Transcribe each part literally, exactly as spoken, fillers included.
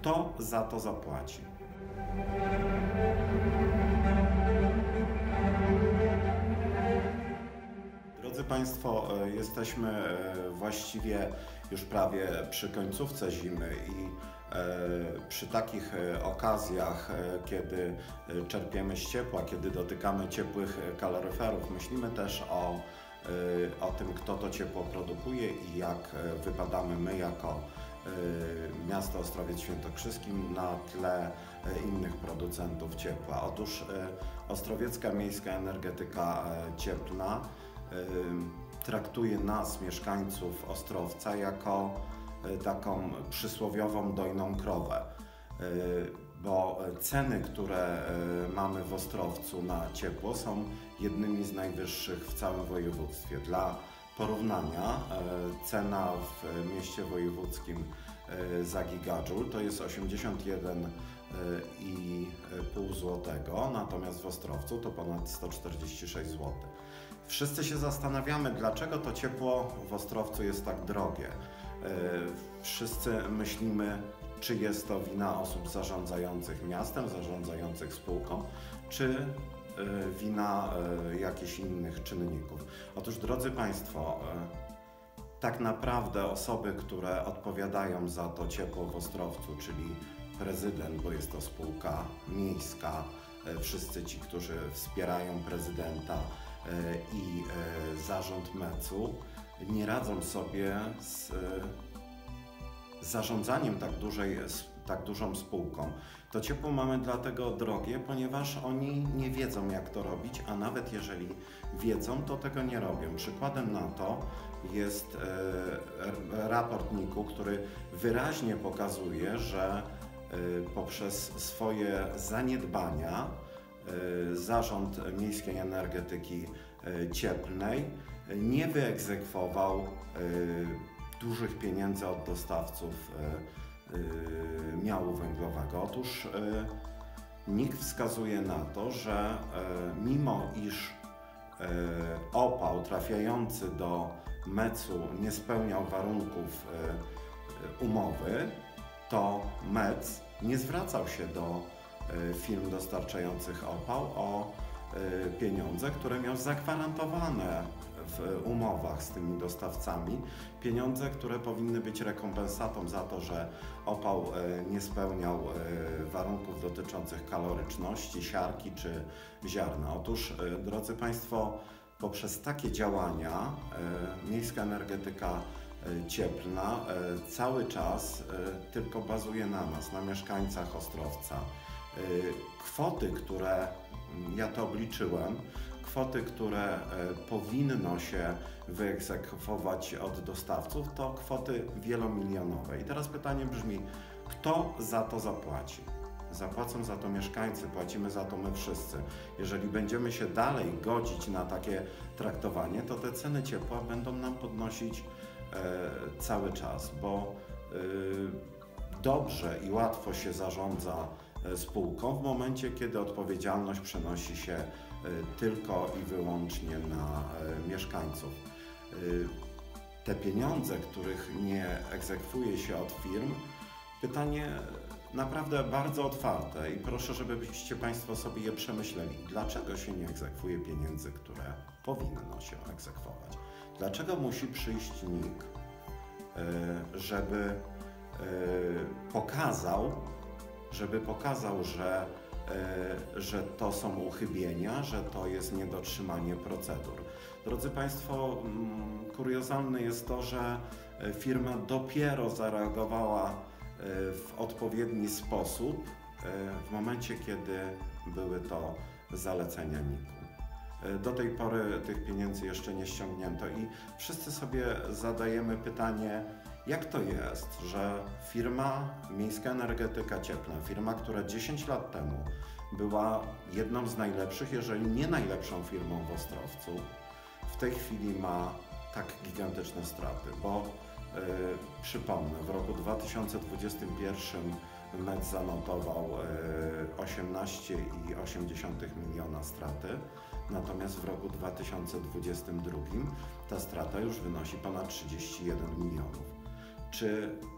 Kto za to zapłaci? Drodzy Państwo, jesteśmy właściwie już prawie przy końcówce zimy i przy takich okazjach, kiedy czerpiemy z ciepła, kiedy dotykamy ciepłych kaloryferów, myślimy też o, o tym, kto to ciepło produkuje i jak wypadamy my jako miasto Ostrowiec Świętokrzyskim na tle innych producentów ciepła. Otóż Ostrowiecka Miejska Energetyka Cieplna traktuje nas, mieszkańców Ostrowca, jako taką przysłowiową dojną krowę, bo ceny, które mamy w Ostrowcu na ciepło, są jednymi z najwyższych w całym województwie. Dla porównania cena w mieście wojewódzkim za gigadżul to jest osiemdziesiąt jeden i pół złotego, natomiast w Ostrowcu to ponad sto czterdzieści sześć złotych. Wszyscy się zastanawiamy, dlaczego to ciepło w Ostrowcu jest tak drogie. Wszyscy myślimy, czy jest to wina osób zarządzających miastem, zarządzających spółką, czy wina jakichś innych czynników. Otóż, drodzy Państwo, tak naprawdę osoby, które odpowiadają za to ciepło w Ostrowcu, czyli prezydent, bo jest to spółka miejska, wszyscy ci, którzy wspierają prezydenta i zarząd mecu, nie radzą sobie z zarządzaniem tak, dużej, tak dużą spółką. To ciepło mamy dlatego drogie, ponieważ oni nie wiedzą, jak to robić, a nawet jeżeli wiedzą, to tego nie robią. Przykładem na to jest raport N I K-u, który wyraźnie pokazuje, że poprzez swoje zaniedbania Zarząd Miejskiej Energetyki Cieplnej nie wyegzekwował dużych pieniędzy od dostawców miału węglowego. Otóż N I K wskazuje na to, że mimo iż opał trafiający do mecu nie spełniał warunków umowy, to mec nie zwracał się do firm dostarczających opał o pieniądze, które miał zagwarantowane w umowach z tymi dostawcami, pieniądze, które powinny być rekompensatą za to, że opał nie spełniał warunków dotyczących kaloryczności, siarki czy ziarna. Otóż, drodzy Państwo, poprzez takie działania Miejska Energetyka Cieplna cały czas tylko bazuje na nas, na mieszkańcach Ostrowca. Kwoty, które ja to obliczyłem, kwoty, które powinno się wyegzekwować od dostawców, to kwoty wielomilionowe. I teraz pytanie brzmi, kto za to zapłaci? Zapłacą za to mieszkańcy, płacimy za to my wszyscy. Jeżeli będziemy się dalej godzić na takie traktowanie, to te ceny ciepła będą nam podnosić e, cały czas, bo e, dobrze i łatwo się zarządza spółką w momencie, kiedy odpowiedzialność przenosi się tylko i wyłącznie na mieszkańców. Te pieniądze, których nie egzekwuje się od firm, pytanie naprawdę bardzo otwarte i proszę, żebyście Państwo sobie je przemyśleli. Dlaczego się nie egzekwuje pieniędzy, które powinno się egzekwować? Dlaczego musi przyjść N I K, żeby pokazał, żeby pokazał, że, że to są uchybienia, że to jest niedotrzymanie procedur. Drodzy Państwo, kuriozalne jest to, że firma dopiero zareagowała w odpowiedni sposób w momencie, kiedy były to zalecenia N I K-u. Do tej pory tych pieniędzy jeszcze nie ściągnięto i wszyscy sobie zadajemy pytanie, jak to jest, że firma Miejska Energetyka Cieplna, firma, która dziesięć lat temu była jedną z najlepszych, jeżeli nie najlepszą firmą w Ostrowcu, w tej chwili ma tak gigantyczne straty, bo yy, przypomnę, w roku dwa tysiące dwudziestym pierwszym mec zanotował yy, osiemnaście przecinek osiem miliona straty, natomiast w roku dwa tysiące dwudziestym drugim ta strata już wynosi ponad trzydzieści jeden milionów. Czy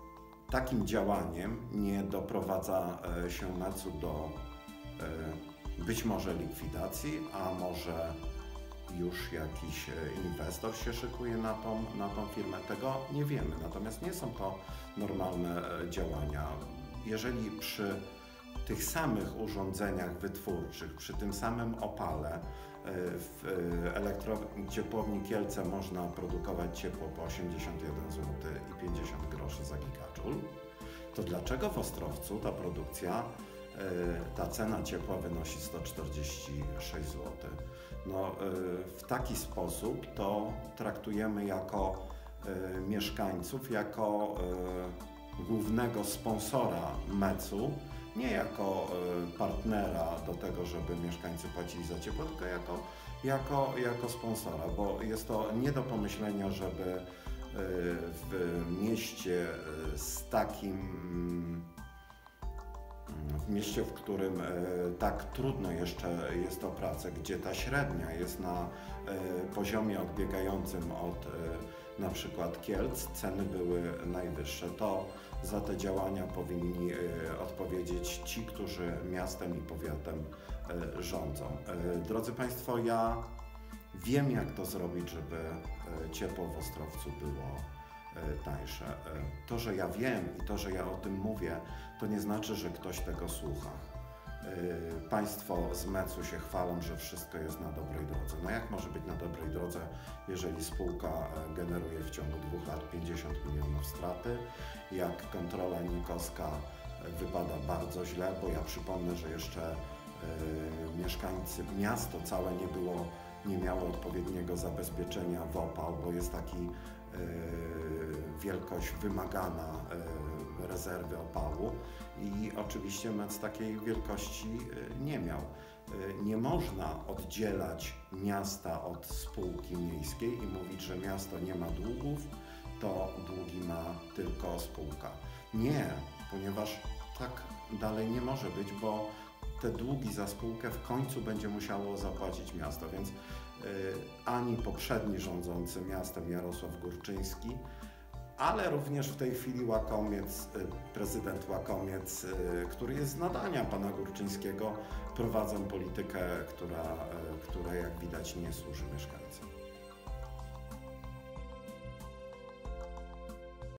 takim działaniem nie doprowadza się Mecu do być może likwidacji, a może już jakiś inwestor się szykuje na tą, na tą firmę. Tego nie wiemy, natomiast nie są to normalne działania. Jeżeli przy tych samych urządzeniach wytwórczych, przy tym samym opale w elektrociepłowni Kielce można produkować ciepło po osiemdziesiąt jeden złotych i pięćdziesiąt groszy za gigajoule, to dlaczego w Ostrowcu ta produkcja, ta cena ciepła wynosi sto czterdzieści sześć złotych? No, w taki sposób to traktujemy jako mieszkańców, jako głównego sponsora Mecu, nie jako partnera do tego, żeby mieszkańcy płacili za ciepło, tylko jako, jako, jako sponsora, bo jest to nie do pomyślenia, żeby w mieście z takim, w mieście, w którym tak trudno jeszcze jest o pracę, gdzie ta średnia jest na poziomie odbiegającym od na przykład Kielc, ceny były najwyższe, to za te działania powinni odpowiedzieć ci, którzy miastem i powiatem rządzą. Drodzy Państwo, ja wiem, jak to zrobić, żeby ciepło w Ostrowcu było tańsze. To, że ja wiem i to, że ja o tym mówię, to nie znaczy, że ktoś tego słucha. Państwo z Mecu się chwalą, że wszystko jest na dobrej drodze. No jak może być na dobrej drodze, jeżeli spółka generuje w ciągu dwóch lat pięćdziesiąt milionów straty, jak kontrola nikowska wypada bardzo źle, bo ja przypomnę, że jeszcze y, mieszkańcy, miasto całe nie było, nie miało odpowiedniego zabezpieczenia w opał, bo jest taki y, wielkość wymagana y, rezerwy opału i oczywiście Mec takiej wielkości y, nie miał. Y, nie można oddzielać miasta od spółki miejskiej i mówić, że miasto nie ma długów, to długi ma tylko spółka. Nie, ponieważ tak dalej nie może być, bo te długi za spółkę w końcu będzie musiało zapłacić miasto, więc y, ani poprzedni rządzący miastem Jarosław Górczyński, ale również w tej chwili Łakomiec, prezydent Łakomiec, który jest z nadania pana Górczyńskiego, prowadzą politykę, która, która jak widać nie służy mieszkańcom.